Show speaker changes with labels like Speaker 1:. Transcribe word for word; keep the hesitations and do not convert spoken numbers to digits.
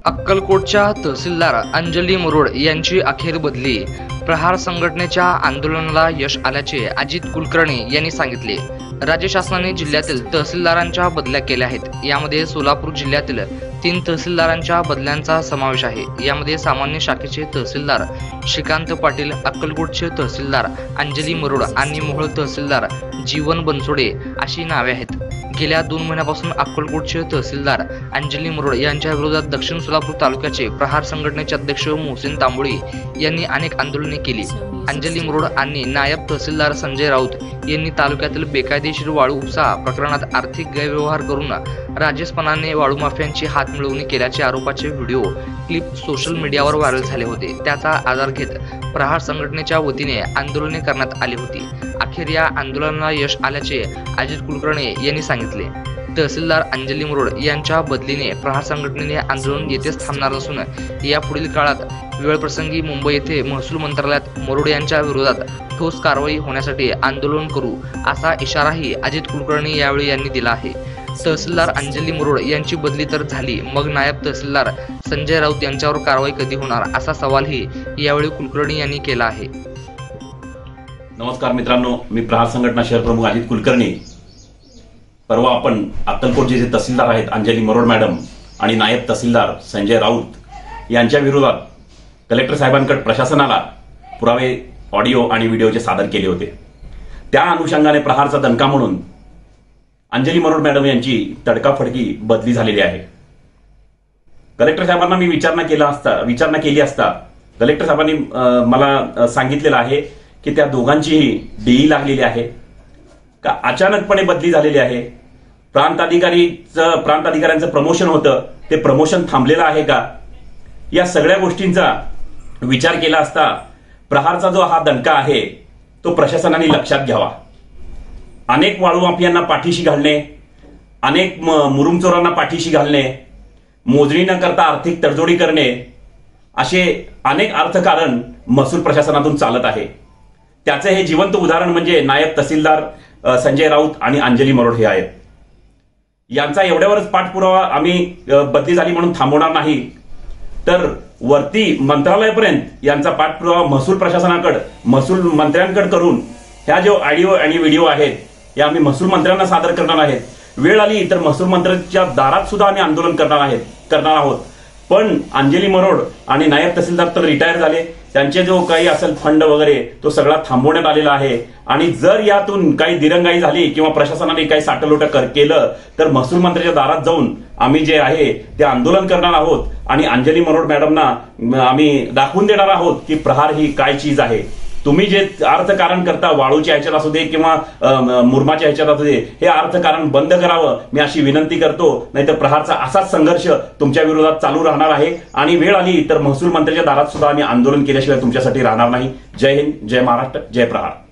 Speaker 1: अक्कलकोटच्या तहसीलदार अंजली मुरोड यांची अखेर बदली. प्रहार संघटनेच्या आंदोलनाला यश आल्याचे अजित कुलकर्णी यांनी सांगितले. राज्य शासनाने जिल्ह्यातील तहसीलदारांच्या बदल्या केल्या आहेत. यामध्ये सोलापूर जिल्ह्यातील तीन तहसीलदारांच्या बदल्यांचा समावेश आहे. यामध्ये सामान्य शाखेचे तहसीलदार श्रीकांत पाटील, अक्कलकोटचे तहसीलदार अंजली मुरोड आणि मोहोळ तहसीलदार जीवन बनसोडे अशी नावे आहेत. गेल्या दोन महिन्यापासून अक्कलकोटचे तहसीलदार अंजली मुरोड यांच्या विरोधात दक्षिण सोलापूर तालुक्याचे प्रहार संघटनेचे अध्यक्ष मोहसिन तांबोळी यांनी अनेक आंदोलने केली. अंजली मुरोड आणि नायब तहसीलदार संजय राऊत यांनी तालुक्यातील बेकायदेशीर वाळू उपसा प्रकरणात आर्थिक गैरव्यवहार करून राजेशपणाने वाळू माफियांची हात मिळवणी केल्याचे आरोपाचे व्हिडिओ क्लिप सोशल मीडियावर व्हायरल झाले होते. त्याचा आधार घेत प्रहार संघटनेच्या वतीने आंदोलने करण्यात आली होती. अखेर या आंदोलनाला यश आल्याचे अजित कुलकर्णी यांनी सांगितले. तहसीलदार अंजली मुरोड यांच्या बदलीने प्रहार संघटनेने आंदोलन येथेच थांबणार असून यापुढील काळात वेळप्रसंगी मुंबई येथे महसूल मंत्रालयात मुरोड यांच्या विरोधात ठोस कारवाई होण्यासाठी आंदोलन करू असा इशाराही अजित कुलकर्णी यावेळी यांनी दिला आहे. तहसीलदार अंजली मुरोड यांची बदली तर झाली, मग नायब तहसीलदार संजय राऊत यांच्यावर कारवाई कधी होणार असा सवालही यावेळी कुलकर्णी यांनी केला आहे.
Speaker 2: नमस्कार मित्रांनो, मी प्रहार संघटना शहर प्रमुख अजित कुलकर्णी. परवा आपण अक्कलकोटचे जे तहसीलदार आहेत अंजली मुरोड मॅडम आणि नायब तहसीलदार संजय राऊत यांच्या विरोधात कलेक्टर साहेबांकडे प्रशासनाला पुरावे ऑडिओ आणि व्हिडिओचे सादर केले होते. त्या अनुषंगाने प्रहारचा दणका म्हणून अंजली मुरोड मॅडम यांची तडकाफडकी बदली झालेली आहे. कलेक्टर साहेबांना मी विचारणा केला असता विचारणा केली असता कलेक्टर साहेबांनी मला सांगितलेलं आहे की त्या दोघांचीही डीई लागलेली आहे का अचानकपणे बदली झालेली आहे. प्रांत अधिकारीचं प्रांत अधिकाऱ्यांचं प्रमोशन होतं, ते प्रमोशन थांबलेलं आहे का, या सगळ्या गोष्टींचा विचार केला असता प्रहारचा जो हा दणका आहे तो प्रशासनाने लक्षात घ्यावा. अनेक वाळू माफियांना पाठीशी घालणे, अनेक मुरुमचोरांना पाठीशी घालणे, मोजणी न करता आर्थिक तडजोडी करणे, असे अनेक अर्थकारण महसूल प्रशासनातून चालत आहे. त्याचे हे जिवंत उदाहरण म्हणजे नायब तहसीलदार संजय राऊत आणि अंजली मुरोड हे आहेत. यांचा एवढ्यावरच पाठपुरावा आम्ही बदली झाली म्हणून थांबवणार नाही, तर वरती मंत्रालयापर्यंत यांचा पाठपुरावा महसूल प्रशासनाकडे महसूल मंत्र्यांकडे करून ह्या जो ऑडिओ आणि व्हिडिओ आहेत हे आम्ही महसूल मंत्र्यांना सादर करणार आहेत. वेळ आली तर महसूल मंत्र्यांच्या दारात सुद्धा आम्ही आंदोलन करणार आहेत करणार आहोत. पण अंजली मुरोड आणि नायब तहसीलदार तर रिटायर झाले, त्यांचे जो काही असेल फंड वगैरे तो सगळा थांबवण्यात आलेला आहे. आणि जर यातून काही दिरंगाई झाली किंवा प्रशासनाने काही साटलोट केलं तर महसूल मंत्र्यांच्या दारात जाऊन आम्ही जे आहे ते आंदोलन करणार आहोत आणि अंजली मुरोड मॅडमना आम्ही दाखवून देणार आहोत की प्रहार ही काय चीज आहे. तुम्ही जे अर्थकारण करता वाळूच्या ह्याच्यात असू दे किंवा मुरमाच्या ह्याच्यात असू दे, हे अर्थकारण बंद करावं मी अशी विनंती करतो. नाहीतर प्रहारचा असाच संघर्ष तुमच्या विरोधात चालू राहणार आहे आणि वेळ आली तर महसूल मंत्र्यांच्या दारात सुद्धा आम्ही आंदोलन केल्याशिवाय तुमच्यासाठी राहणार नाही. जय हिंद, जय महाराष्ट्र, जय प्रहार.